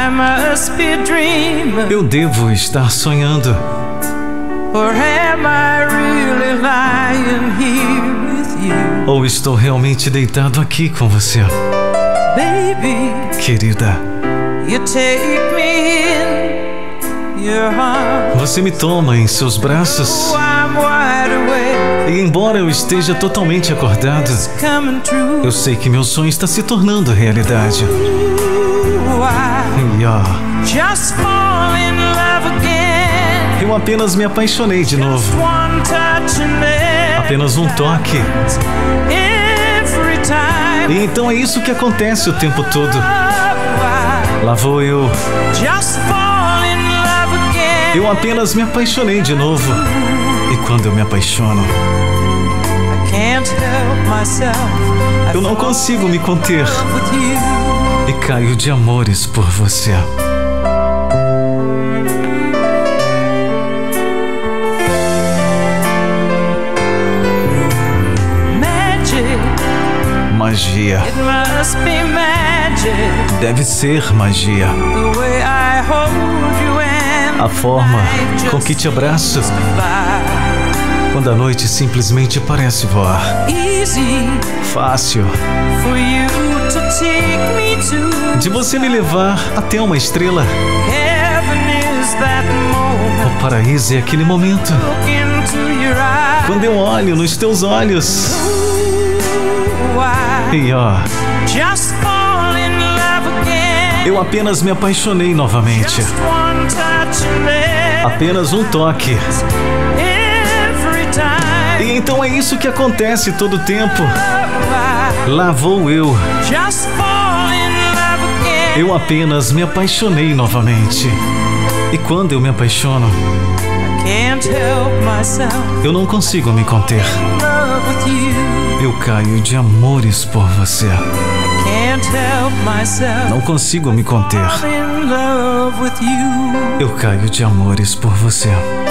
I must be dreaming. Eu devo estar sonhando. Or am I really lying here with you? Ou estou realmente deitado aqui com você? Baby, Querida, you take me in your arms. você me toma em seus braços. Oh, I'm wide awake. E embora eu esteja totalmente acordado, It's coming true. eu sei que meu sonho está se tornando realidade. Ooh, I E ó, just fall in love again. eu apenas me apaixonei de novo. Just one touch and then Apenas um toque. every time. E então é isso que acontece o tempo todo. Oh, Lá vou eu. I just fall in love again. Eu apenas me apaixonei de novo. E quando eu me apaixono, I can't help myself. I eu não fall consigo me conter in love with you. e caio de amores por você. Magic, Magia. it must be magic. Deve ser magia. The way I hold you and A forma night com que te abraço just fly. quando a noite simplesmente parece voar. Easy Fácil for you to take me to. de você me levar até uma estrela. Heaven is that moment. O paraíso é aquele momento Look into your eyes. quando eu olho nos teus olhos. Ooh, I E ó, just fall in love again. eu apenas me apaixonei novamente. Just one touch and then Apenas um toque. every time. E então é isso que acontece todo o tempo. Oh, Lá vou eu. I just fall in love again. Eu apenas me apaixonei novamente. E quando eu me apaixono, I can't help myself. eu não consigo me conter. In love with you. Eu caio de amores por você. I can't help myself. Não consigo me conter. I'm in love with you. Eu caio de amores por você.